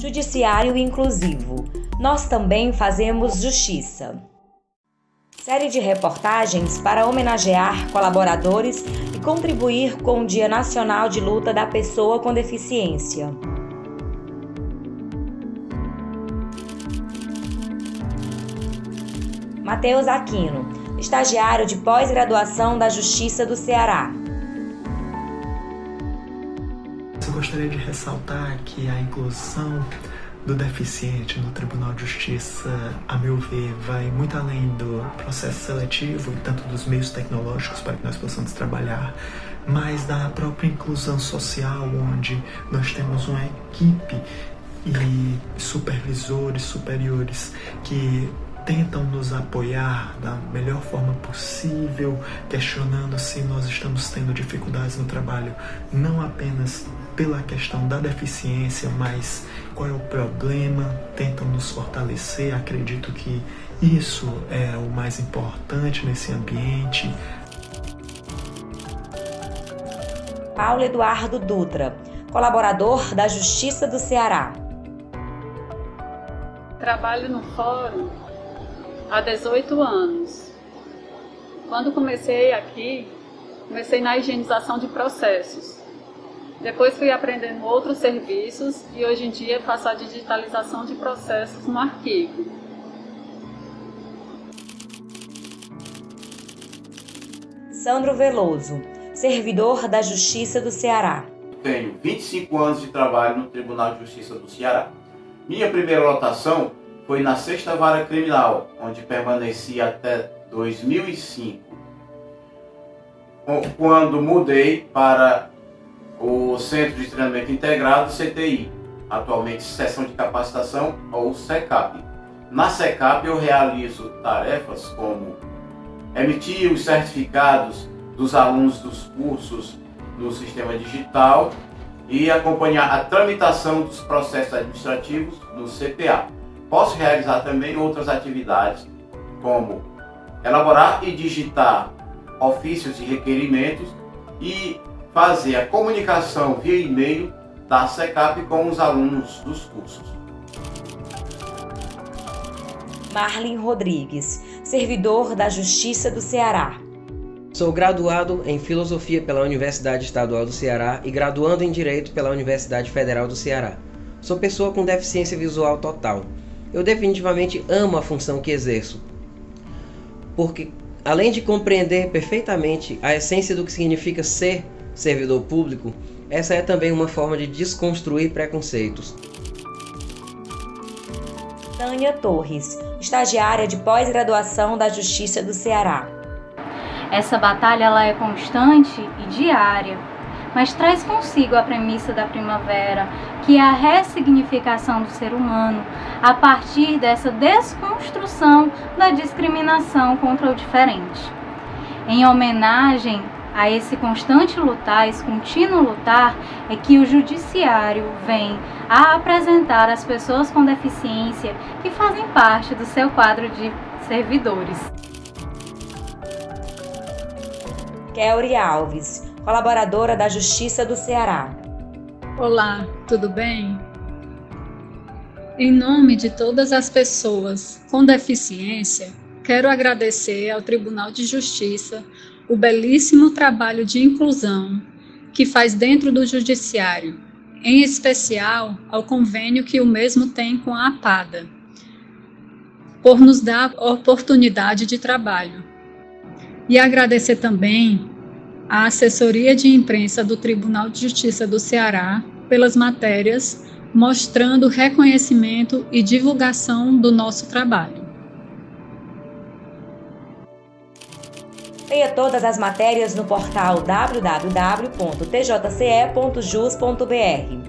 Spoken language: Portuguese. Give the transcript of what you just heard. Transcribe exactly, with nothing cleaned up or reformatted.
Judiciário inclusivo. Nós também fazemos justiça. Série de reportagens para homenagear colaboradores e contribuir com o Dia Nacional de Luta da Pessoa com Deficiência. Matheus Aquino, estagiário de pós-graduação da Justiça do Ceará. Eu gostaria de ressaltar que a inclusão do deficiente no Tribunal de Justiça, a meu ver, vai muito além do processo seletivo e tanto dos meios tecnológicos para que nós possamos trabalhar, mas da própria inclusão social, onde nós temos uma equipe e supervisores superiores que tentam nos apoiar da melhor forma possível, questionando se nós estamos tendo dificuldades no trabalho, não apenas pela questão da deficiência, mas qual é o problema, tentam nos fortalecer. Acredito que isso é o mais importante nesse ambiente. Paulo Eduardo Dutra, colaborador da Justiça do Ceará. Trabalho no fórum há dezoito anos. Quando comecei aqui, comecei na higienização de processos. Depois fui aprendendo outros serviços e hoje em dia faço a digitalização de processos no arquivo. Sandro Veloso, servidor da Justiça do Ceará. Tenho vinte e cinco anos de trabalho no Tribunal de Justiça do Ceará. Minha primeira lotação foi na Sexta Vara Criminal, onde permaneci até dois mil e cinco, quando mudei para o Centro de Treinamento Integrado, C T I, atualmente Seção de Capacitação, ou SECAP. Na SECAP eu realizo tarefas como emitir os certificados dos alunos dos cursos no sistema digital e acompanhar a tramitação dos processos administrativos no C P A. Posso realizar também outras atividades, como elaborar e digitar ofícios e requerimentos e fazer a comunicação via e-mail da SECAP com os alunos dos cursos. Marlin Rodrigues, servidor da Justiça do Ceará. Sou graduado em Filosofia pela Universidade Estadual do Ceará e graduando em Direito pela Universidade Federal do Ceará. Sou pessoa com deficiência visual total. Eu definitivamente amo a função que exerço, porque além de compreender perfeitamente a essência do que significa ser servidor público, essa é também uma forma de desconstruir preconceitos. Tânia Torres, estagiária de pós-graduação da Justiça do Ceará. Essa batalha ela é constante e diária, mas traz consigo a premissa da primavera, que é a ressignificação do ser humano a partir dessa desconstrução da discriminação contra o diferente. Em homenagem a esse constante lutar, esse contínuo lutar, é que o Judiciário vem a apresentar as pessoas com deficiência que fazem parte do seu quadro de servidores. Kelly Alves, colaboradora da Justiça do Ceará. Olá, tudo bem? Em nome de todas as pessoas com deficiência, quero agradecer ao Tribunal de Justiça o belíssimo trabalho de inclusão que faz dentro do Judiciário, em especial ao convênio que o mesmo tem com a APADA, por nos dar a oportunidade de trabalho. E agradecer também à assessoria de imprensa do Tribunal de Justiça do Ceará pelas matérias mostrando reconhecimento e divulgação do nosso trabalho. Leia todas as matérias no portal w w w ponto t j c e ponto jus ponto b r.